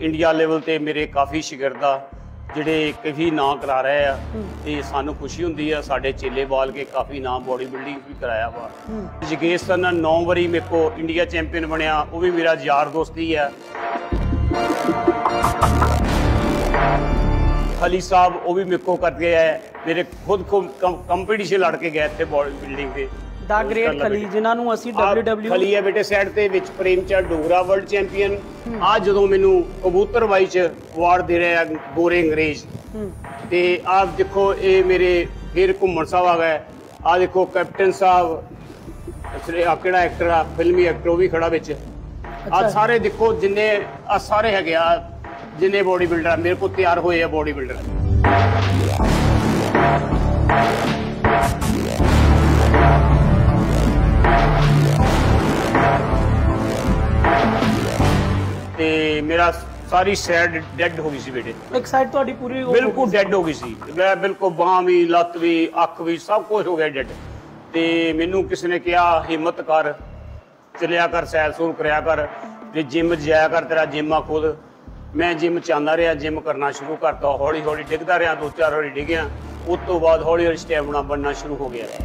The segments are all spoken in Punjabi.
इंडिया लेवल ते मेरे काफ़ी शिगिरदा ਜਿਹੜੇ ਕਾਫੀ ਨਾਂ ਕਰਾ ਰਹੇ ਆ ਤੇ ਸਾਨੂੰ ਖੁਸ਼ੀ ਹੁੰਦੀ ਆ। ਸਾਡੇ ਚੇਲੇ ਬਾਲ ਕੇ ਕਾਫੀ ਨਾਮ ਬੋਡੀ ਬਿਲਡਿੰਗ ਵੀ ਕਰਾਇਆ ਵਾ। ਜਗੇਸ਼ ਸਰ 9 ਵਾਰੀ ਮੇਰੇ ਕੋ ਇੰਡੀਆ ਚੈਂਪੀਅਨ ਬਣਿਆ, ਉਹ ਵੀ ਮੇਰਾ ਯਾਰ ਦੋਸਤੀ ਆ। खली साहब वो भी मेरे को करके आए, मेरे खुद को कंपटीशन लड़ के गए थे बॉडी बिल्डिंग के। द ग्रेट खली जिन्होंने ਅਸੀਂ WWE खली है बेटे साइड ते विच प्रेमचंद डोगरा वर्ल्ड चैंपियन। आज ਜਦੋਂ ਮੈਨੂੰ ਕਬੂਤਰਬਾਜ਼ੀ ਚ ਅਵਾਰਡ ਦੇ ਰਹੇ ਆ ਗੋਰੇ ਅੰਗਰੇਜ਼ ਤੇ ਆਪ ਦੇਖੋ ਇਹ ਮੇਰੇ ਫਿਰ ਘੁੰਮਣ ਸਾਹਿਬ ਆ ਗਏ। ਆ ਦੇਖੋ ਕੈਪਟਨ ਸਾਹਿਬ ਆ ਕਿਹੜਾ ਐਕਟਰ ਆ ਫਿਲਮੀ ਐਕਟਰ ਉਹ ਵੀ ਖੜਾ ਵਿੱਚ। ਆ ਸਾਰੇ ਦੇਖੋ ਜਿੰਨੇ ਆ ਸਾਰੇ ਹੈਗੇ ਆ जिन्हें बॉडी बिल्डर मेरे को तैयार हुए है बॉडी बिल्डर। ते मेरा सारी साइड डेड हो गई सी बेटे, एक साइड तो पूरी बिल्कुल डेड हो गई सी। मैं बिल्कुल बांह भी लत्त भी अख भी सब कुछ हो गया डेड। ते मैनू किसी ने कहा हिम्मत कर, चलिया कर, सैर सूर कराया कर, ते जिम जाया कर, तेरा जिम आ खुद। मैं जिम चाहता रहा, जिम करना शुरू करता, हौली हौली डिगता रहा, 2-4 वारी डिगया। उस तो बाद हौली हौली स्टैमिना बनना शुरू हो गया।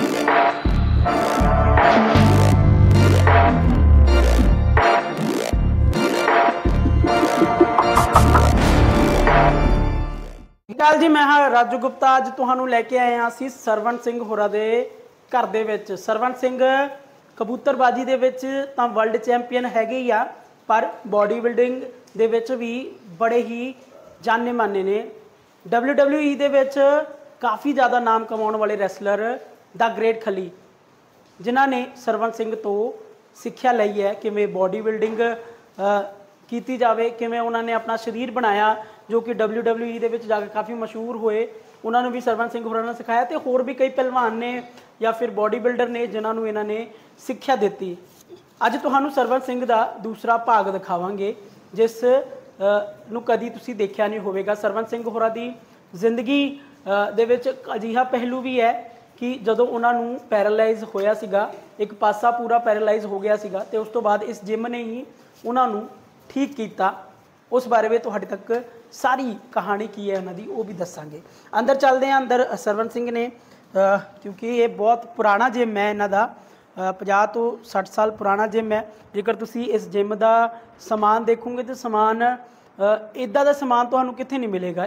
जी मैं हाँ राजू गुप्ता, अज तुहानू लैके आए हाँ असीं सरवण सिंह होरां दे घर दे विच। सरवण सिंह कबूतरबाजी दे विच तां वर्ल्ड चैंपीयन हैगे ही आ, पर बॉडी बिल्डिंग दे विच भी बड़े ही जाने माने ने। WWE दे विच काफ़ी ज़्यादा नाम कमाउण वाले रैसलर द ग्रेट खली जिन्हां ने सरवण सिंह तो सिक्ख्या लई है किवें बॉडी बिल्डिंग कीती जावे, किवें उन्होंने अपना शरीर बनाया, जो कि WWE दे विच जाके काफ़ी मशहूर होए। उन्होंने भी सरवण सिंह होरां ने सिखाया ते होर भी कई पहलवान ने या फिर बॉडी बिल्डर ने जिन्होंने इन्होंने सिक्ख्या दित्ती। अज तुहानू सरवण सिंह दा दूसरा भाग दिखावांगे जिस ਨੂੰ कदी तुसीं देखिया नहीं होवेगा। सरवण सिंह होरां दी जिंदगी दे विच अजिहा पहलू भी है कि जदों उन्हां नूं पैरालाइज होया सीगा, एक पासा पूरा पैरालाइज हो गया सीगा ते उस तो बाद इस जिम ने ही उन्हां नूं ठीक कीता। उस बारे में तुहाडे तक सारी कहानी की है उन्हां दी वो भी दसांगे। अंदर चलदे हैं। अंदर सरवण सिंह ने क्योंकि ये बहुत पुराना जिम है, इन्हां दा 50 तो 60 साल पुराना जिम है। जेकर तुसी इस जिम का समान देखोगे तो समान इदा का समान तुहानू कित्थे नहीं मिलेगा।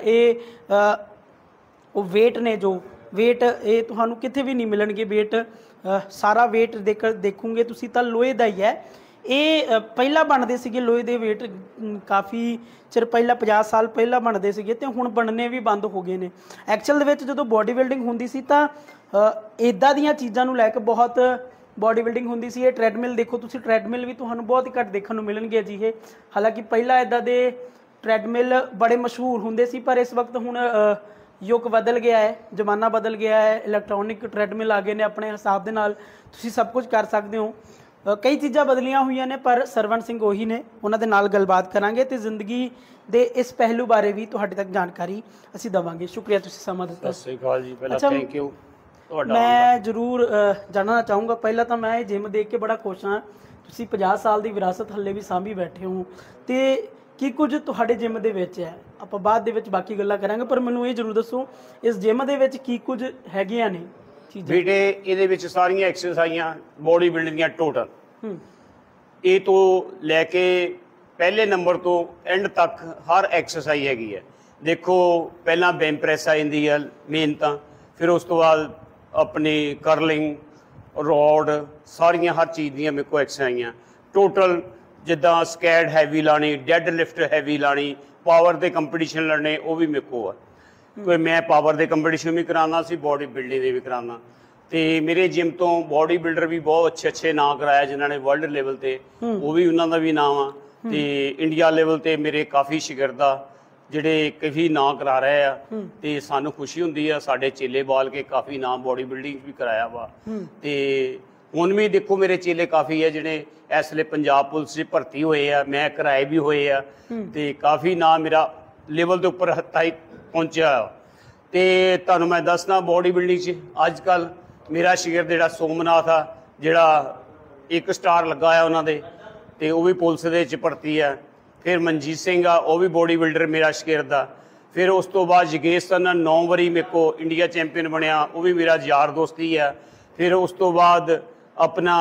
ये वेट ने जो वेट ये तुहानू कित्थे भी नहीं मिलणगे। वेट सारा वेट देखोगे तुसी तां लोहे का ही है। ये पहला बनते सीगे लोहे के वेट, काफ़ी चिर पहला 50 साल पहला बनते सीगे ते हुण बनने भी बंद हो गए ने। एक्चुअल दे विच जदों बॉडी बिल्डिंग हुंदी सी तां इदां दीयां चीज़ां नूं लैके बहुत बॉडी बिल्डिंग होंदी सी। ये ट्रैडमिल देखो तुसी, ट्रैडमिल भी तुहानू बहुत ही घट देखने को मिलणगे अजिहे। हालांकि पहला इदां दे ट्रैडमिल बड़े मशहूर होंदे सी, पर इस वक्त हुण युग बदल गया है, जमाना बदल गया है, इलैक्ट्रॉनिक ट्रैडमिल आ गए ने, अपने हिसाब दे नाल तुसी सब कुछ कर सकते हो। कई चीज़ां बदलियां हुई ने, पर सरवण सिंह उही ने, उन्हां दे नाल गलबात करांगे ते जिंदगी दे इस पहलू बारे भी तुहाडे तक जानकारी असीं देवांगे। शुक्रिया तुसी समां दित्ता। सत श्री अकाल जी, पहला थैंक यू। मैं जरूर जानना चाहूँगा, पहला तो मैं जिम देख के बड़ा खुश हाँ। तुसी 50 साल की विरासत हले भी सांभी बैठे हो तो की कुछ तुहाडे जिम दे विच है। आपां बाद दे विच बाकी गल्लां करांगे, पर मैनूं ये जरूर दसो इस जिम दे विच की कुछ हैगियां ने चीज़ां। बेटे इहदे विच सारियां एक्सरसाइजां बॉडी बिल्डिंग दियां टोटल ए तो लैके पहले नंबर तो एंड तक हर एक्सरसाइज हैगी है। देखो पहला बेंच प्रेस आ जांदी है मेन तां, फिर उस तो बाद अपनी करलिंग रॉड सारियां हर चीज़ दियां मेरे को एक्सरसाइजां टोटल, जिद्दां स्कैड हैवी लानी, डेड लिफ्ट हैवी लानी, पावर के कंपीटिशन लड़ने वो भी मेरे को है। कोई मैं पावर के कंपीटिशन भी कराना सी, बॉडी बिल्डिंग के भी कराना। तो मेरे जिम तो बॉडी बिल्डर भी बहुत अच्छे अच्छे नाम कराया जिन्होंने वर्ल्ड लेवल पर, वो भी उन्होंने भी नाम आ। तो इंडिया लेवल पर मेरे काफ़ी शिगिरदा ਜਿਹੜੇ ਕਾਫੀ ਨਾਂ ਕਰਾ ਰਹੇ ਆ ਤੇ ਸਾਨੂੰ ਖੁਸ਼ੀ ਹੁੰਦੀ ਆ। ਸਾਡੇ ਚੇਲੇ ਬਾਲ ਕੇ ਕਾਫੀ ਨਾਮ ਬੋਡੀ ਬਿਲਡਿੰਗ ਵੀ ਕਰਾਇਆ ਵਾ ਤੇ ਹੁਣ ਵੀ ਦੇਖੋ ਮੇਰੇ ਚੇਲੇ ਕਾਫੀ ਆ ਜਿਹੜੇ ਇਸ ਵੇਲੇ ਪੰਜਾਬ ਪੁਲਿਸ 'ਚ ਭਰਤੀ ਹੋਏ ਆ, ਮੈਂ ਕਰਾਏ ਵੀ ਹੋਏ ਆ ਤੇ ਕਾਫੀ ਨਾਮ ਮੇਰਾ ਲੈਵਲ ਦੇ ਉੱਪਰ ਤੱਕ ਪਹੁੰਚਿਆ। ਤੇ ਤੁਹਾਨੂੰ ਮੈਂ ਦੱਸਣਾ ਬੋਡੀ ਬਿਲਡਿੰਗ 'ਚ ਅੱਜ ਕੱਲ ਮੇਰਾ ਸ਼ਿਗਰ ਜਿਹੜਾ ਸੋਮਨਾਥ ਆ, ਜਿਹੜਾ 1 ਸਟਾਰ ਲੱਗਾ ਆ ਉਹਨਾਂ ਦੇ, ਤੇ ਉਹ ਵੀ ਪੁਲਿਸ ਦੇ ਵਿੱਚ ਭਰਤੀ ਆ। ਫਿਰ ਮਨਜੀਤ ਸਿੰਘ ਆ, ਉਹ ਵੀ ਬੋਡੀ ਬਿਲਡਰ ਮੇਰਾ ਸ਼ਗਿਰਦ ਦਾ। ਫਿਰ ਉਸ ਤੋਂ ਬਾਅਦ ਯੋਗੇਸ਼ ਸੰਨਾ 9 ਵਾਰੀ ਮੇਰੇ ਕੋ ਇੰਡੀਆ ਚੈਂਪੀਅਨ ਬਣਿਆ, ਉਹ ਵੀ ਮੇਰਾ ਯਾਰ ਦੋਸਤੀ ਆ। ਫਿਰ ਉਸ ਤੋਂ ਬਾਅਦ ਆਪਣਾ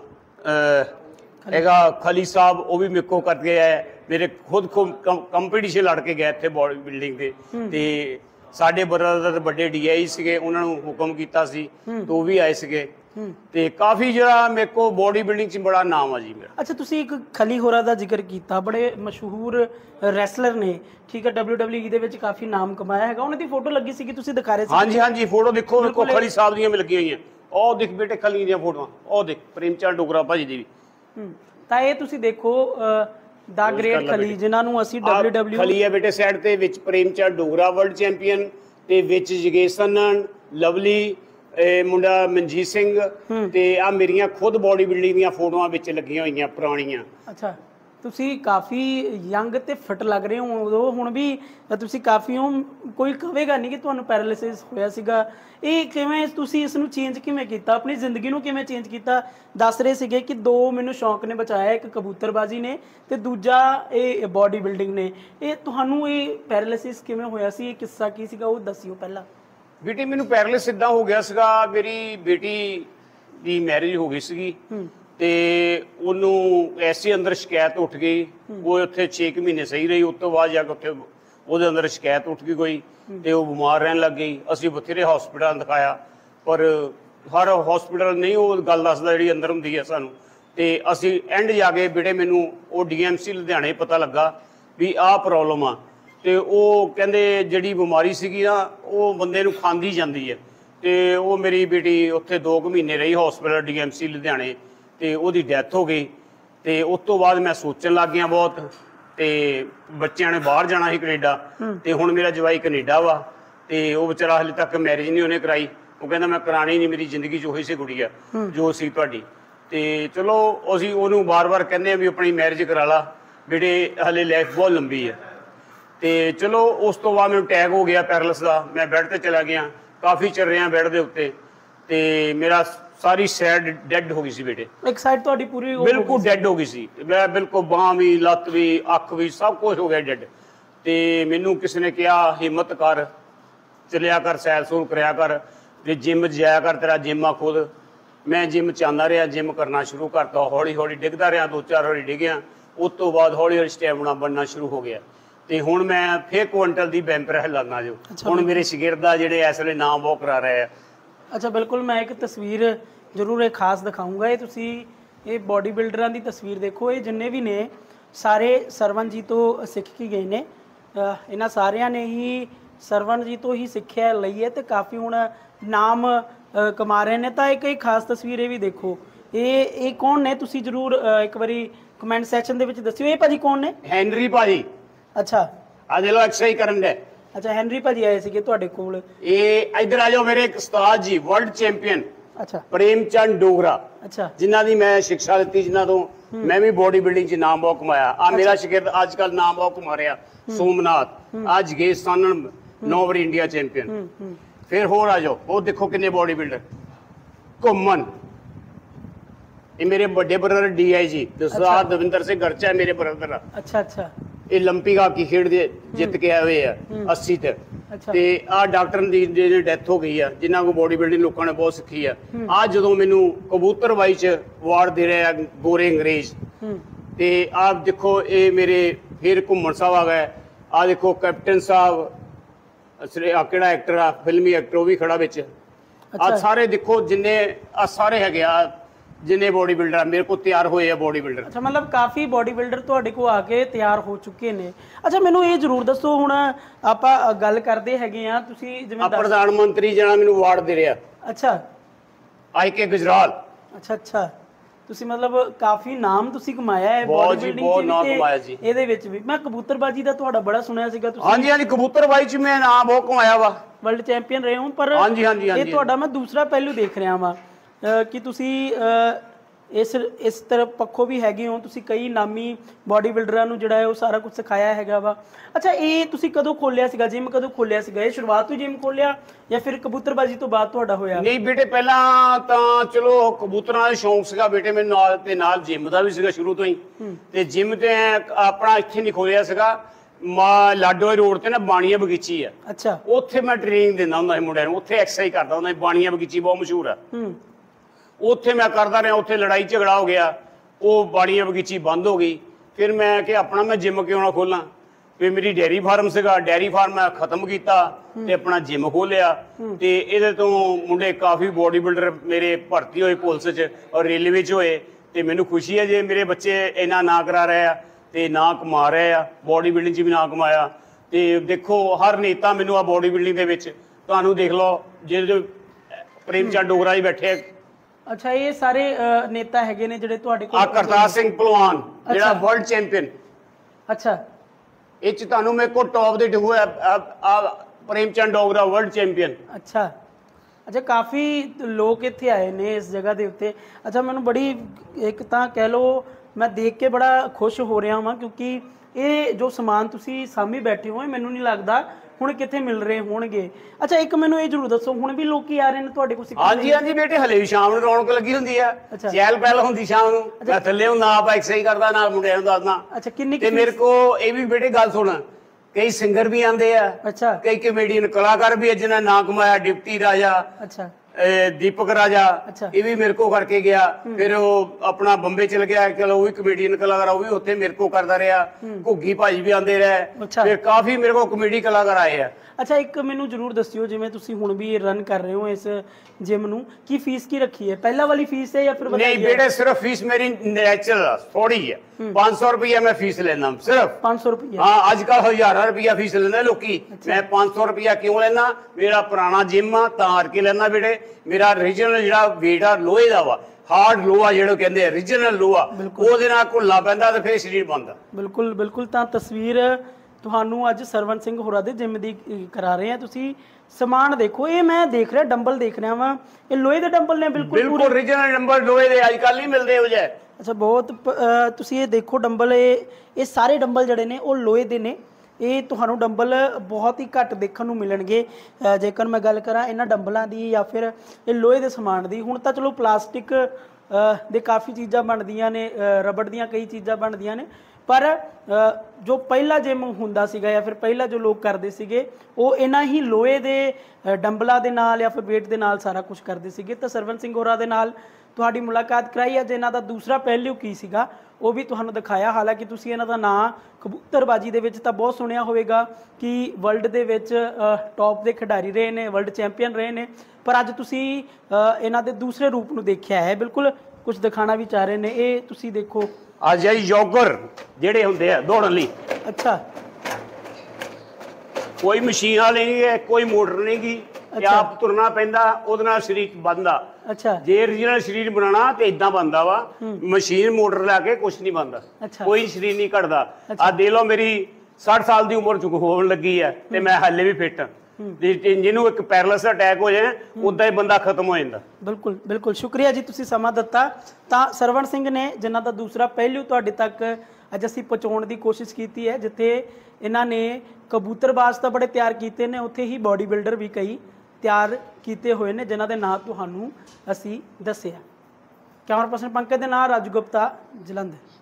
ਹੈਗਾ ਖਲੀ ਸਾਹਿਬ, ਉਹ ਵੀ ਮੇਰੇ ਕੋ ਕਰਕੇ ਹੈ, ਮੇਰੇ ਖੁਦ ਕੰਪੀਟੀਸ਼ਨ ਲੜ ਕੇ ਗਏ ਇੱਥੇ ਬੋਡੀ ਬਿਲਡਿੰਗ ਦੇ। ਤੇ ਸਾਡੇ ਬਰਦਰ ਵੱਡੇ DI ਸੀਗੇ, ਉਹਨਾਂ ਨੂੰ ਹੁਕਮ ਕੀਤਾ ਸੀ ਤੇ ਉਹ ਵੀ ਆਏ ਸੀਗੇ। ਤੇ ਕਾਫੀ ਜਿਹੜਾ ਮੇਰੇ ਕੋ ਬੋਡੀ ਬਿਲਡਿੰਗ 'ਚ ਬੜਾ ਨਾਮ ਆ ਜੀ ਮੇਰਾ। ਅੱਛਾ, ਤੁਸੀਂ ਇੱਕ ਖਲੀ ਹੋਰਾ ਦਾ ਜ਼ਿਕਰ ਕੀਤਾ, ਬੜੇ ਮਸ਼ਹੂਰ ਰੈਸਲਰ ਨੇ, ਠੀਕ ਹੈ, WWE ਦੇ ਵਿੱਚ ਕਾਫੀ ਨਾਮ ਕਮਾਇਆ ਹੈਗਾ। ਉਹਨਾਂ ਦੀ ਫੋਟੋ ਲੱਗੀ ਸੀ ਕਿ ਤੁਸੀਂ ਦਿਖਾ ਰਹੇ ਸੀ। ਹਾਂਜੀ ਹਾਂਜੀ, ਫੋਟੋ ਦੇਖੋ ਮੇਰੇ ਕੋ ਖਲੀ ਸਾਹਿਬ ਦੀਆਂ ਵੀ ਲੱਗੀਆਂ ਹੋਈਆਂ। ਉਹ ਦੇਖ ਬੇਟੇ ਖਲੀ ਦੀਆਂ ਫੋਟੋਆਂ, ਉਹ ਦੇਖ ਪ੍ਰੇਮ ਚੰਦ ਡੋਗਰਾ ਭਾਜੀ ਦੀ ਵੀ। ਤਾਂ ਇਹ ਤੁਸੀਂ ਦੇਖੋ ਦਾ ਗ੍ਰੇਟ ਖਲੀ, ਜਿਨ੍ਹਾਂ ਨੂੰ ਅਸੀਂ WWE ਖਲੀ ਹੈ ਬੇਟੇ ਸਾਈਡ ਤੇ, ਵਿੱਚ ਪ੍ਰੇਮ ਚੰਦ ਡੋਗਰਾ ਵਰਲਡ ਚੈਂਪੀਅਨ, ਤੇ ਵਿੱਚ ਯੋਗੇਸ਼ ਸੰਨਾ, ਲਵਲੀ, ਮੁੰਡਾ ਮਨਜੀਤ ਸਿੰਘ, ਤੇ ਆ ਮੇਰੀਆਂ ਖੁਦ ਬੋਡੀ ਬਿਲਡਿੰਗ ਦੀਆਂ ਫੋਟੋਆਂ ਵਿੱਚ ਲੱਗੀਆਂ ਹੋਈਆਂ ਪੁਰਾਣੀਆਂ। ਅੱਛਾ, ਤੁਸੀਂ ਕਾਫੀ ਯੰਗ ਤੇ ਫਿਟ ਲੱਗ ਰਹੇ ਹੋ ਉਦੋਂ, ਹੁਣ ਵੀ ਤੁਸੀਂ ਕਾਫੀ ਹੋ। ਕੋਈ ਕਹੇਗਾ ਨਹੀਂ ਕਿ ਤੁਹਾਨੂੰ ਪੈਰਾਲਿਸਿਸ ਹੋਇਆ ਸੀਗਾ। ਇਹ ਕਿਵੇਂ ਤੁਸੀਂ ਇਸ ਨੂੰ ਚੇਂਜ ਕਿਵੇਂ ਕੀਤਾ, ਆਪਣੀ ਜ਼ਿੰਦਗੀ ਨੂੰ ਕਿਵੇਂ ਚੇਂਜ ਕੀਤਾ? ਦੱਸ ਰਹੇ ਸੀਗੇ ਕਿ 2 ਮੈਨੂੰ ਸ਼ੌਂਕ ਨੇ ਬਚਾਇਆ, ਇੱਕ ਕਬੂਤਰਬਾਜੀ ਨੇ ਤੇ ਦੂਜਾ ਇਹ ਬੋਡੀ ਬਿਲਡਿੰਗ ਨੇ। ਇਹ ਤੁਹਾਨੂੰ ਇਹ ਪੈਰਾਲਿਸਿਸ ਕਿਵੇਂ ਹੋਇਆ ਸੀ, ਇਹ ਕਿੱਸਾ ਕੀ ਸੀਗਾ, ਉਹ ਦੱਸਿਓ ਪਹਿਲਾਂ। ਬੇਟੀ ਮੈਨੂੰ ਪੈਰਾਲਿਸਿਸ ਇਦਾਂ ਹੋ ਗਿਆ ਸੀਗਾ, ਮੇਰੀ ਬੇਟੀ ਦੀ ਮੈਰਿਜ ਹੋ ਗਈ ਸੀਗੀ ਤੇ ਉਹਨੂੰ ਐਸੀ ਅੰਦਰ ਸ਼ਿਕਾਇਤ ਉੱਠ ਗਈ। ਉਹ ਉੱਥੇ 6 ਮਹੀਨੇ ਸਹੀ ਰਹੀ, ਉਸ ਤੋਂ ਬਾਅਦ ਜਾ ਕੇ ਉੱਥੇ ਉਹਦੇ ਅੰਦਰ ਸ਼ਿਕਾਇਤ ਉੱਠ ਗਈ ਕੋਈ, ਤੇ ਉਹ ਬਿਮਾਰ ਰਹਿਣ ਲੱਗ ਗਈ। ਅਸੀਂ ਬਥੇਰੇ ਹਸਪੀਟਲ ਦਿਖਾਇਆ, ਪਰ ਹਰ ਹਸਪੀਟਲ ਨਹੀਂ ਉਹ ਗੱਲ ਦੱਸਦਾ ਜਿਹੜੀ ਅੰਦਰ ਹੁੰਦੀ ਹੈ ਸਾਨੂੰ। ਤੇ ਅਸੀਂ ਐਂਡ ਜਾ ਕੇ ਬੇਟੇ ਮੈਨੂੰ ਉਹ DMC ਲੁਧਿਆਣੇ ਪਤਾ ਲੱਗਾ ਵੀ ਆਹ ਪ੍ਰੋਬਲਮ ਆ। ਤੇ ਉਹ ਕਹਿੰਦੇ ਜਿਹੜੀ ਬਿਮਾਰੀ ਸੀਗੀ ਨਾ ਉਹ ਬੰਦੇ ਨੂੰ ਖਾਂਦੀ ਜਾਂਦੀ ਹੈ। ਤੇ ਉਹ ਮੇਰੀ ਬੇਟੀ ਉੱਥੇ 2 ਮਹੀਨੇ ਰਹੀ ਹਸਪੀਟਲ DMC ਲੁਧਿਆਣੇ, ਤੇ ਉਹਦੀ ਡੈਥ ਹੋ ਗਈ। ਤੇ ਉਸ ਤੋਂ ਬਾਅਦ ਮੈਂ ਸੋਚਣ ਲੱਗ ਗਿਆ ਬਹੁਤ, ਤੇ ਬੱਚਿਆਂ ਨੇ ਬਾਹਰ ਜਾਣਾ ਸੀ ਕੈਨੇਡਾ, ਤੇ ਹੁਣ ਮੇਰਾ ਜਵਾਈ ਕੈਨੇਡਾ ਵਾ, ਤੇ ਉਹ ਵਿਚਾਰਾ ਹਲੇ ਤੱਕ ਮੈਰਿਜ ਨਹੀਂ ਉਹਨੇ ਕਰਾਈ। ਉਹ ਕਹਿੰਦਾ ਮੈਂ ਕਰਾਣੀ ਨਹੀਂ, ਮੇਰੀ ਜ਼ਿੰਦਗੀ 'ਚ ਉਹੀ ਸੀ ਗੁੜੀਆ ਜੋ ਸੀ ਤੁਹਾਡੀ। ਤੇ ਚਲੋ ਅਸੀਂ ਉਹਨੂੰ ਵਾਰ-ਵਾਰ ਕਹਿੰਦੇ ਆ ਵੀ ਆਪਣੀ ਮੈਰਿਜ ਕਰਾ ਲਾ ਬੇਟੇ, ਹਲੇ ਲਾਈਫ ਬਹੁਤ ਲੰਬੀ ਹੈ। ਤੇ ਚਲੋ ਉਸ ਤੋਂ ਬਾਅਦ ਮੈਨੂੰ ਅਟੈਕ ਹੋ ਗਿਆ ਪੈਰਾਲਿਸ ਦਾ, ਮੈਂ ਬੈੱਡ ਤੇ ਚਲਾ ਗਿਆ, ਕਾਫੀ ਚਿਰ ਰਿਹਾ ਬੈੱਡ ਦੇ ਉੱਤੇ, ਤੇ ਮੇਰਾ ਸਾਰੀ ਸਾਈਡ ਡੈਡ ਹੋ ਗਈ ਸੀ ਬੇਟੇ। ਇੱਕ ਸਾਈਡ ਤੁਹਾਡੀ ਪੂਰੀ ਬਿਲਕੁਲ ਡੈਡ ਹੋ ਗਈ ਸੀ, ਮੈਂ ਬਿਲਕੁਲ ਬਾਂਹ ਵੀ, ਲੱਤ ਵੀ, ਅੱਖ ਵੀ, ਸਭ ਕੁਝ ਹੋ ਗਿਆ ਡੈਡ। ਤੇ ਮੈਨੂੰ ਕਿਸੇ ਨੇ ਕਿਹਾ ਹਿੰਮਤ ਕਰ, ਚਲਿਆ ਕਰ, ਸੈਰ ਸੂਰ ਕਰਿਆ ਕਰ, ਤੇ ਜਿਮ ਜਾਇਆ ਕਰ, ਤੇਰਾ ਜਿਮ ਆ ਖੁਦ। ਮੈਂ ਜਿਮ ਚਾਹੁੰਦਾ ਰਿਹਾ, ਜਿਮ ਕਰਨਾ ਸ਼ੁਰੂ ਕਰਤਾ, ਹੌਲੀ ਹੌਲੀ ਡਿੱਗਦਾ ਰਿਹਾ, 2-4 ਵਾਰੀ ਡਿੱਗਿਆ। ਉਸ ਤੋਂ ਬਾਅਦ ਹੌਲੀ ਹੌਲੀ ਸਟੈਮਿਨਾ ਬਣਨਾ ਸ਼ੁਰੂ ਹੋ ਗਿਆ, ਤੇ ਹੁਣ ਮੈਂ ਫੇਰ ਕੁਇੰਟਲ ਦੀ ਬੈਂਪਰ ਹਿਲਾਨਾ ਜੋ। ਹੁਣ ਮੇਰੇ ਸ਼ਾਗਿਰਦ ਆ ਜਿਹੜੇ ਇਸ ਵੇਲੇ ਨਾਮ ਬਹੁਤ ਕਰਾ ਰਹੇ ਆ। ਅੱਛਾ, ਬਿਲਕੁਲ, ਮੈਂ ਇੱਕ ਤਸਵੀਰ ਜ਼ਰੂਰ ਇਹ ਖਾਸ ਦਿਖਾਊਂਗਾ। ਇਹ ਤੁਸੀਂ ਇਹ ਬੋਡੀ ਬਿਲਡਰਾਂ ਦੀ ਤਸਵੀਰ ਦੇਖੋ, ਇਹ ਜਿੰਨੇ ਵੀ ਨੇ ਸਾਰੇ ਸਰਵਨ ਜੀ ਤੋਂ ਸਿੱਖ ਕੇ ਗਏ ਨੇ। ਇਹਨਾਂ ਸਾਰਿਆਂ ਨੇ ਹੀ ਸਰਵਨ ਜੀ ਤੋਂ ਹੀ ਸਿੱਖਿਆ ਲਈ ਹੈ ਤੇ ਕਾਫੀ ਹੁਣ ਨਾਮ ਕਮਾ ਰਹੇ ਨੇ। ਤਾਂ ਇੱਕ ਖਾਸ ਤਸਵੀਰ ਇਹ ਵੀ ਦੇਖੋ, ਇਹ ਕੌਣ ਨੇ? ਤੁਸੀਂ ਜ਼ਰੂਰ ਇੱਕ ਵਾਰੀ ਕਮੈਂਟ ਸੈਕਸ਼ਨ ਦੇ ਵਿੱਚ ਦੱਸਿਓ ਇਹ ਭਾਜੀ ਕੌਣ ਨੇ। ਹੈਨਰੀ ਭਾਜੀ। ਅੱਛਾ, ਆ ਦੇ ਲੋ ਐਕਸਰਸਾਈਜ਼ ਕਰਨ ਦੇ। ਅੱਛਾ, ਹੈਨਰੀ ਭਾਜੀ ਆਏ ਸੀਗੇ ਤੁਹਾਡੇ ਕੋਲ। ਇਹ ਇੱਧਰ ਆ ਜਾਓ, ਮੇਰੇ ਇੱਕ ਉਸਤਾਦ ਜੀ ਵਰਲਡ ਚੈਂਪੀਅਨ ਅੱਛਾ ਪ੍ਰੇਮ ਚੰਦ ਡੋਗਰਾ, ਅੱਛਾ, ਜਿਨ੍ਹਾਂ ਦੀ ਮੈਂ ਸਿੱਖਿਆ ਲਿੱਤੀ, ਜਿਨ੍ਹਾਂ ਤੋਂ ਮੈਂ ਵੀ ਬੋਡੀ ਬਿਲਡਿੰਗ 'ਚ ਨਾਮ ਬਹੁਤ ਕਮਾਇਆ। ਆ ਮੇਰਾ ਸ਼ਾਗਿਰਦ ਅੱਜ ਕੱਲ ਨਾਮ ਬਹੁਤ ਕਮਾ ਰਿਹਾ ਸੋਮਨਾਥ, ਅੱਜ ਯੋਗੇਸ਼ ਸੰਨਾ 9 ਵਾਰੀ ਇੰਡੀਆ ਚੈਂਪੀਅਨ। ਫਿਰ ਹੋਰ ਆ ਜਾਓ, ਉਹ ਦੇਖੋ ਕਿੰਨੇ ਬੋਡੀ ਬਿਲਡਰ। ਘੁੰਮਣ, ਇਹ ਮੇਰੇ ਵੱਡੇ ਬ੍ਰਦਰ DIG ਦਸਰਾ ਦਵਿੰਦਰ ਸਿੰਘ ਗਰਚਾ ਮੇਰੇ ਬ੍ਰਦਰ ਆ। ਅੱਛਾ ਅੱਛਾ, ਇਹ ਓਲੰਪਿਕ ਹਾਕੀ ਖੇਡ ਦੇ ਜਿੱਤ ਕੇ ਆਏ ਹੋਏ ਆ 80 ਤੇ। ਤੇ ਆ ਡਾਕਟਰ ਦੀ ਜਿਹੜੀ ਡੈਥ ਹੋ ਗਈ ਆ, ਜਿਨ੍ਹਾਂ ਕੋ ਬੋਡੀ ਬਿਲਡਿੰਗ ਲੋਕਾਂ ਨੇ ਬਹੁਤ ਸਿੱਖੀ ਆ। ਆ ਜਦੋਂ ਮੈਨੂੰ ਕਬੂਤਰਬਾਈ 'ਚ ਅਵਾਰਡ ਦੇ ਰਹੇ ਆ ਗੋਰੇ ਅੰਗਰੇਜ਼, ਤੇ ਆਪ ਦੇਖੋ ਇਹ ਮੇਰੇ ਫਿਰ ਘੁੰਮਣ ਸਾਹਿਬ ਆ ਗਏ। ਆ ਦੇਖੋ ਕੈਪਟਨ ਸਾਹਿਬ, ਆ ਕਿਹੜਾ ਐਕਟਰ ਆ, ਫਿਲਮੀ ਐਕਟਰ, ਉਹ ਵੀ ਖੜਾ ਵਿੱਚ। ਆ ਸਾਰੇ ਦੇਖੋ ਜਿੰਨੇ ਆ ਸਾਰੇ ਹੈਗੇ ਆ, ਜਿੰਨੇ ਬੋਡੀ ਬਿਲਡਰ ਆ ਮੇਰੇ ਕੋਲ ਤਿਆਰ ਹੋਏ ਆ ਬੋਡੀ ਬਿਲਡਰ। ਅੱਛਾ, ਮਤਲਬ ਕਾਫੀ ਬੋਡੀ ਬਿਲਡਰ ਤੁਹਾਡੇ ਕੋਲ ਆ ਕੇ ਤਿਆਰ ਹੋ ਚੁੱਕੇ ਨੇ। ਅੱਛਾ, ਮੈਨੂੰ ਇਹ ਜ਼ਰੂਰ ਦੱਸੋ, ਹੁਣ ਆਪਾਂ ਗੱਲ ਕਰਦੇ ਹੈਗੇ ਆ, ਤੁਸੀਂ ਜਿਵੇਂ ਪ੍ਰਧਾਨ ਮੰਤਰੀ ਜਿਹੜਾ ਮੈਨੂੰ ਅਵਾਰਡ ਦੇ ਰਿਹਾ। ਅੱਛਾ, IK ਗੁਜਰਾਲ। ਅੱਛਾ ਅੱਛਾ, ਤੁਸੀਂ ਮਤਲਬ ਕਾਫੀ ਨਾਮ ਤੁਸੀਂ ਕਮਾਇਆ ਹੈ ਬੋਡੀ ਬਿਲਡਿੰਗ 'ਚ। ਇਹਦੇ ਵਿੱਚ ਵੀ ਮੈਂ ਕਬੂਤਰਬਾਜੀ ਦਾ ਤੁਹਾਡਾ ਬੜਾ ਸੁਣਿਆ ਸੀਗਾ ਤੁਸੀਂ। ਹਾਂਜੀ ਹਾਂਜੀ, ਕਬੂਤਰਬਾਜੀ 'ਚ ਮੈਂ ਨਾਮ ਬਹੁਤ ਕਮਾਇਆ ਵਾ, ਵਰਲਡ ਚੈਂਪੀਅਨ ਰਹੇ ਹੋ। ਪਰ ਹਾਂਜੀ ਹਾਂਜੀ, ਇਹ ਤੁਹਾਡਾ ਮੈਂ ਦੂਸਰਾ ਪਹਿਲੂ ਦੇਖ ਰਿਹਾ ਵਾਂ ਕਿ ਤੁਸੀਂ ਇਸ ਤਰ੍ਹਾਂ ਪੱਖੋਂ ਵੀ ਹੈਗੇ ਹੋ ਤੁਸੀਂ, ਕਈ ਨਾਮੀ ਬਾਡੀ ਬਿਲਡਰਾਂ ਨੂੰ ਜਿਹੜਾ ਹੈ ਉਹ ਸਾਰਾ ਕੁਝ ਸਿਖਾਇਆ ਹੈਗਾ ਵਾ। ਅੱਛਾ, ਇਹ ਤੁਸੀਂ ਕਦੋਂ ਖੋਲਿਆ ਸੀਗਾ ਜਿਮ, ਕਦੋਂ ਖੋਲਿਆ ਸੀਗਾ? ਇਹ ਸ਼ੁਰੂਆਤ ਤੋਂ ਜਿਮ ਖੋਲਿਆ ਜਾਂ ਫਿਰ ਕਬੂਤਰਬਾਜੀ ਤੋਂ ਬਾਅਦ ਤੁਹਾਡਾ ਹੋਇਆ? ਨਹੀਂ ਬੇਟੇ, ਪਹਿਲਾਂ ਤਾਂ ਚਲੋ ਕਬੂਤਰਾਂ ਦਾ ਸ਼ੌਂਕ ਸੀਗਾ ਬੇਟੇ ਮੈਨੂੰ, ਨਾਲ ਤੇ ਨਾਲ ਜਿਮ ਦਾ ਵੀ ਸੀਗਾ ਸ਼ੁਰੂ ਤੋਂ ਹੀ। ਤੇ ਜਿਮ ਤੇ ਆਪਣਾ ਇੱਥੇ ਨਹੀਂ ਖੋਲਿਆ ਸੀਗਾ, ਲਾਡੋਏ ਰੋਡ ਤੇ ਨਾ ਬਾਣੀਆ ਬਗੀਚੀ ਆ। ਅੱਛਾ, ਉੱਥੇ ਮੈਂ ਟ੍ਰੇਨਿੰਗ ਦਿੰਦਾ ਹੁੰਦਾ ਸੀ ਮੁੰਡਿਆਂ ਨੂੰ, ਉੱਥੇ ਐਕਸਰਸਾਈਜ਼ ਕਰਦਾ ਹੁੰਦਾ ਸੀ। ਬਾਣੀਆ ਬਗੀਚੀ ਬਹੁਤ ਮਸ਼ਹੂਰ ਆ, ਉੱਥੇ ਮੈਂ ਕਰਦਾ ਰਿਹਾ। ਉੱਥੇ ਲੜਾਈ ਝਗੜਾ ਹੋ ਗਿਆ, ਉਹ ਬਾਣੀਆ ਬਗੀਚੀ ਬੰਦ ਹੋ ਗਈ। ਫਿਰ ਮੈਂ ਕਿ ਆਪਣਾ ਮੈਂ ਜਿਮ ਕਿਉਂ ਨਾ ਖੋਲਾਂ। ਫਿਰ ਮੇਰੀ ਡੇਅਰੀ ਫਾਰਮ ਸੀਗਾ, ਡੇਅਰੀ ਫਾਰਮ ਮੈਂ ਖਤਮ ਕੀਤਾ ਤੇ ਆਪਣਾ ਜਿਮ ਖੋਲਿਆ। ਤੇ ਇਹਦੇ ਤੋਂ ਮੁੰਡੇ ਕਾਫੀ ਬੋਡੀ ਬਿਲਡਰ ਮੇਰੇ ਭਰਤੀ ਹੋਏ ਪੁਲਿਸ 'ਚ ਔਰ ਰੇਲਵੇ 'ਚ ਹੋਏ। ਤੇ ਮੈਨੂੰ ਖੁਸ਼ੀ ਹੈ ਜੇ ਮੇਰੇ ਬੱਚੇ ਇੰਨਾ ਨਾਂ ਕਰਾ ਰਹੇ ਆ ਤੇ ਨਾਂ ਕਮਾ ਰਹੇ ਆ, ਬੋਡੀ ਬਿਲਡਿੰਗ 'ਚ ਵੀ ਨਾਂ ਕਮਾਇਆ। ਤੇ ਦੇਖੋ ਹਰ ਨੇਤਾ ਮੈਨੂੰ ਆ ਬੋਡੀ ਬਿਲਡਿੰਗ ਦੇ ਵਿੱਚ, ਤੁਹਾਨੂੰ ਦੇਖ ਲਓ ਜਿਹੜੇ ਪ੍ਰੇਮ ਚੰਦ ਡੋਗਰਾ ਜੀ ਬੈਠੇ ਆ। ਅੱਛਾ, ਇਹ ਸਾਰੇ ਨੇਤਾ ਹੈਗੇ ਨੇ ਜਿਹੜੇ ਤੁਹਾਡੇ ਕੋਲ? ਆ ਕਰਤਾਰ ਸਿੰਘ ਪਹਿਲਵਾਨ ਜਿਹੜਾ ਵਰਲਡ ਚੈਂਪੀਅਨ। ਅੱਛਾ, ਇਹ ਚ ਤੁਹਾਨੂੰ ਮੇਰੇ ਕੋਲ ਟੌਪ ਦੇ ਡਿਗੂ ਹੈ ਪ੍ਰੇਮ ਚੰਦ ਡੋਗਰਾ ਵਰਲਡ ਚੈਂਪੀਅਨ। ਅੱਛਾ ਅੱਛਾ, ਕਾਫੀ ਲੋਕ ਇੱਥੇ ਆਏ ਨੇ ਇਸ ਜਗ੍ਹਾ ਦੇ ਉੱਤੇ। ਅੱਛਾ, ਮੈਨੂੰ ਬੜੀ ਇੱਕ ਤਾਂ ਕਹਿ ਲਓ ਮੈਂ ਦੇਖ ਕੇ ਬੜਾ ਖੁਸ਼ ਹੋ ਰਿਹਾ ਹਾਂ, ਕਿਉਂਕਿ ਇਹ ਜੋ ਸਮਾਨ ਤੁਸੀਂ ਸਾਹਮਣੇ ਬੈਠੇ ਹੋ ਮੈਨੂੰ ਨਹੀਂ ਲੱਗਦਾ ਹੁਣ ਕਿੱਥੇ ਮਿਲ ਰਹੇ ਹੋਣਗੇ। ਅੱਛਾ, ਇੱਕ ਮੈਨੂੰ ਇਹ ਜ਼ਰੂਰ ਦੱਸੋ, ਹੁਣ ਵੀ ਲੋਕੀ ਆ ਰਹੇ ਨੇ ਤੁਹਾਡੇ ਕੋਲ? ਹਾਂਜੀ ਹਾਂਜੀ ਬੇਟੇ, ਹਲੇ ਵੀ ਸ਼ਾਮ ਨੂੰ ਰੌਣਕ ਲੱਗੀ ਹੁੰਦੀ ਆ, ਚਹਿਲ ਪਹਿਲ ਹੁੰਦੀ ਸ਼ਾਮ ਨੂੰ। ਮੈਂ ਥੱਲੇ ਹੁੰਦਾ ਆਪ ਐਕਸਰਸਾਈਜ਼ ਕਰਦਾ, ਨਾਲ ਮੁੰਡਿਆਂ ਨੂੰ ਦੱਸਦਾ। ਅੱਛਾ, ਕਿੰਨੀ ਤੇ ਮੇਰੇ ਕੋ ਇਹ ਵੀ ਬੇਟੇ ਗੱਲ ਸੁਣ, ਕਈ ਸਿੰਗਰ ਵੀ ਆਉਂਦੇ ਆ। ਅੱਛਾ, ਕਈ ਕਮੇਡੀਅਨ ਕਲਾਕਾਰ ਵੀ ਜਿਨ੍ਹਾਂ ਨਾਂ ਕਮਾਇਆ, ਡਿਪਟੀ ਰਾਜਾ। ਅੱਛਾ, ਦੀਪਕ ਰਾਜਾ, ਇਹ ਵੀ ਮੇਰੇ ਕੋ ਕਰਕੇ ਗਿਆ। ਫਿਰ ਉਹ ਆਪਣਾ ਬੰਬੇ ਚਲ ਗਿਆ, ਚਲੋ ਉਹ ਵੀ ਕਮੇਡੀਅਨ ਕਲਾਕਾਰ, ਉਹ ਵੀ ਉੱਥੇ ਮੇਰੇ ਕੋ ਕਰਦਾ ਰਿਹਾ। ਘੁੱਗੀ ਭਾਜੀ ਵੀ ਆਉਂਦੇ ਰਹੇ। ਫਿਰ ਕਾਫੀ ਮੇਰੇ ਕੋ ਕਮੇਡੀ ਕਲਾਕਾਰ ਆਏ ਆ। ਅੱਛਾ, ਇੱਕ ਮੈਨੂੰ ਜ਼ਰੂਰ ਦੱਸਿਓ, ਜਿਵੇਂ ਤੁਸੀਂ ਹੁਣ ਵੀ ਰਨ ਕਰ ਰਹੇ ਹੋ ਇਸ ਜਿਮ ਨੂੰ, ਕੀ ਫੀਸ ਕੀ ਰੱਖੀ ਹੈ? ਪਹਿਲਾਂ ਵਾਲੀ ਫੀਸ ਹੈ ਜਾਂ ਫਿਰ? ਨਹੀਂ ਬੇਟੇ, ਸਿਰਫ ਫੀਸ ਮੇਰੀ ਨੈਚੁਰਲ ਥੋੜੀ ਹੈ। 500 ਰੁਪਇਆ ਮੈਂ ਫੀਸ ਲੈਣਾ, ਸਿਰਫ 500 ਰੁਪਇਆ। ਹਾਂ, ਅੱਜ ਕੱਲ 1000 ਰੁਪਇਆ ਫੀਸ ਲੈਂਦੇ ਲੋਕੀ। ਮੈਂ 500 ਰੁਪਇਆ ਕਿਉਂ ਲੈਣਾ? ਮੇਰਾ ਪੁਰਾਣਾ ਜਿਮ ਆ ਤਾਂ ਹਾਰ ਕੇ ਲੈਣਾ ਬੇਟੇ। ਮੇਰਾ ਰੀਜਨਲ ਜਿਹੜਾ ਵੇਟ ਆ ਲੋਹੇ ਦਾ ਵਾ, ਹਾਰਡ ਲੋਹਾ ਜਿਹੜਾ ਕਹਿੰਦੇ ਰੀਜਨਲ ਲੋਹਾ, ਉਹਦੇ ਨਾਲ ਘੁੱਲਾ ਪੈਂਦਾ ਤੇ ਫਿਰ ਸਰੀਰ ਬਣਦਾ। ਬਿਲਕੁਲ ਬਿਲਕੁਲ। ਤਾਂ ਤਸਵੀਰ ਤੁਹਾਨੂੰ ਅੱਜ ਸਰਵਨ ਸਿੰਘ ਹੋਰਾਂ ਦੇ ਜਿਮ ਦੀ ਕਰਾ ਰਹੇ ਆ। ਤੁਸੀਂ ਸਮਾਨ ਦੇਖੋ, ਇਹ ਮੈਂ ਦੇਖ ਰਿਹਾ ਡੰਬਲ ਦੇਖ ਰਿਹਾ ਵਾ, ਇਹ ਲੋਹੇ ਦੇ ਡੰਬਲ ਨੇ? ਬਿਲਕੁਲ ਰੀਜਨਲ ਡੰਬਲ ਲੋਹੇ ਦੇ, ਅੱਜ ਕੱਲ ਨਹੀਂ ਮਿਲਦੇ ਉਹ ਜਿਹੇ। ਅੱਛਾ, ਬਹੁਤ ਤੁਸੀਂ ਇਹ ਦੇਖੋ ਡੰਬਲ, ਇਹ ਸਾਰੇ ਡੰਬਲ ਜਿਹੜੇ ਨੇ ਉਹ ਲੋਹੇ ਦੇ ਨੇ। ਇਹ ਤੁਹਾਨੂੰ ਡੰਬਲ ਬਹੁਤ ਹੀ ਘੱਟ ਦੇਖਣ ਨੂੰ ਮਿਲਣਗੇ ਜੇਕਰ ਮੈਂ ਗੱਲ ਕਰਾਂ ਇਹਨਾਂ ਡੰਬਲਾਂ ਦੀ ਜਾਂ ਫਿਰ ਇਹ ਲੋਹੇ ਦੇ ਸਮਾਨ ਦੀ। ਹੁਣ ਤਾਂ ਚਲੋ ਪਲਾਸਟਿਕ ਦੇ ਕਾਫੀ ਚੀਜ਼ਾਂ ਬਣਦੀਆਂ ਨੇ, ਰਬੜ ਦੀਆਂ ਕਈ ਚੀਜ਼ਾਂ ਬਣਦੀਆਂ ਨੇ, ਪਰ ਜੋ ਪਹਿਲਾ ਜਿਮ ਹੁੰਦਾ ਸੀਗਾ ਜਾਂ ਫਿਰ ਪਹਿਲਾਂ ਜੋ ਲੋਕ ਕਰਦੇ ਸੀਗੇ ਉਹ ਇਹਨਾਂ ਹੀ ਲੋਹੇ ਦੇ ਡੰਬਲਾਂ ਦੇ ਨਾਲ ਜਾਂ ਫਿਰ ਵੇਟ ਦੇ ਨਾਲ ਸਾਰਾ ਕੁਝ ਕਰਦੇ ਸੀਗੇ। ਤਾਂ ਸਰਵਨ ਸਿੰਘ ਹੋਰਾਂ ਦੇ ਨਾਲ ਤੁਹਾਡੀ ਮੁਲਾਕਾਤ ਕਰਾਈ ਅੱਜ। ਇਹਨਾਂ ਦਾ ਦੂਸਰਾ ਪਹਿਲੂ ਕੀ ਸੀਗਾ ਉਹ ਵੀ ਤੁਹਾਨੂੰ ਦਿਖਾਇਆ। ਹਾਲਾਂਕਿ ਤੁਸੀਂ ਇਹਨਾਂ ਦਾ ਨਾਂ ਕਬੂਤਰਬਾਜੀ ਦੇ ਵਿੱਚ ਤਾਂ ਬਹੁਤ ਸੁਣਿਆ ਹੋਵੇਗਾ ਕਿ ਵਰਲਡ ਦੇ ਵਿੱਚ ਟੌਪ ਦੇ ਖਿਡਾਰੀ ਰਹੇ ਨੇ, ਵਰਲਡ ਚੈਂਪੀਅਨ ਰਹੇ ਨੇ, ਪਰ ਅੱਜ ਤੁਸੀਂ ਇਹਨਾਂ ਦੇ ਦੂਸਰੇ ਰੂਪ ਨੂੰ ਦੇਖਿਆ ਹੈ। ਬਿਲਕੁਲ ਕੁਝ ਦਿਖਾਣਾ ਵੀ ਚਾਹ ਰਹੇ ਨੇ। ਇਹ ਤੁਸੀਂ ਦੇਖੋ, ਅੱਜ ਇਹ ਯੋਗਰ ਜਿਹੜੇ ਹੁੰਦੇ ਆ ਦੌੜਨ ਲਈ। ਅੱਛਾ, ਕੋਈ ਮਸ਼ੀਨ ਵਾਲੀ ਨਹੀਂ ਹੈ, ਕੋਈ ਮੋਟਰ ਨਹੀਂ ਗੀ, ਆਪ ਤੁਰਨਾ ਪੈਂਦਾ, ਉਹਦੇ ਨਾਲ ਸਰੀਰ ਬਣਦਾ। ਅੱਛਾ, ਜੇ ਰੀਜਨਲ ਸਰੀਰ ਬਣਾਉਣਾ ਤੇ ਇਦਾਂ ਬਣਦਾ ਵਾ, ਮਸ਼ੀਨ ਮੋਟਰ ਲਾ ਕੇ ਕੁਝ ਨਹੀਂ ਬਣਦਾ, ਕੋਈ ਸਰੀਰ ਨਹੀਂ ਘਟਦਾ। ਆ ਦੇ ਲਓ ਮੇਰੀ 60 ਸਾਲ ਦੀ ਉਮਰ ਚ ਹੋਣ ਲੱਗੀ ਹੈ ਤੇ ਮੈਂ ਹਾਲੇ ਵੀ ਫਿੱਟ ਹਾਂ। ਜਿਹਨੂੰ ਇੱਕ ਪੈਰਾਲਿਸਿਸ ਅਟੈਕ ਹੋ ਜਾਏ ਉਦਾਂ ਹੀ ਬੰਦਾ ਖਤਮ ਹੋ ਜਾਂਦਾ। ਬਿਲਕੁਲ ਬਿਲਕੁਲ, ਸ਼ੁਕਰੀਆ ਜੀ, ਤੁਸੀਂ ਸਮਾਂ ਦਿੱਤਾ। ਤਾਂ ਸਰਵਨ ਸਿੰਘ ਨੇ ਜਿਨ੍ਹਾਂ ਦਾ ਦੂਸਰਾ ਪਹਿਲੂ ਤੁਹਾਡੇ ਤੱਕ ਅੱਜ ਅਸੀਂ ਪਹੁੰਚਾਉਣ ਦੀ ਕੋਸ਼ਿਸ਼ ਕੀਤੀ ਹੈ। ਜਿੱਥੇ ਇਹਨਾਂ ਨੇ ਕਬੂਤਰਬਾਜ਼ ਤਾਂ ਬੜੇ ਤਿਆਰ ਕੀਤੇ ਨੇ, ਉੱਥੇ ਹੀ ਬਾਡੀ ਬਿਲਡਰ ਵੀ ਕਈ ਤਿਆਰ ਕੀਤੇ ਹੋਏ ਨੇ ਜਿਨ੍ਹਾਂ ਦੇ ਨਾਂ ਤੁਹਾਨੂੰ ਅਸੀਂ ਦੱਸਿਆ। ਕੈਮਰਾ ਪਰਸਨ ਪੰਕਜ ਦੇ ਨਾਲ ਰਾਜੂ ਗੁਪਤਾ, ਜਲੰਧਰ।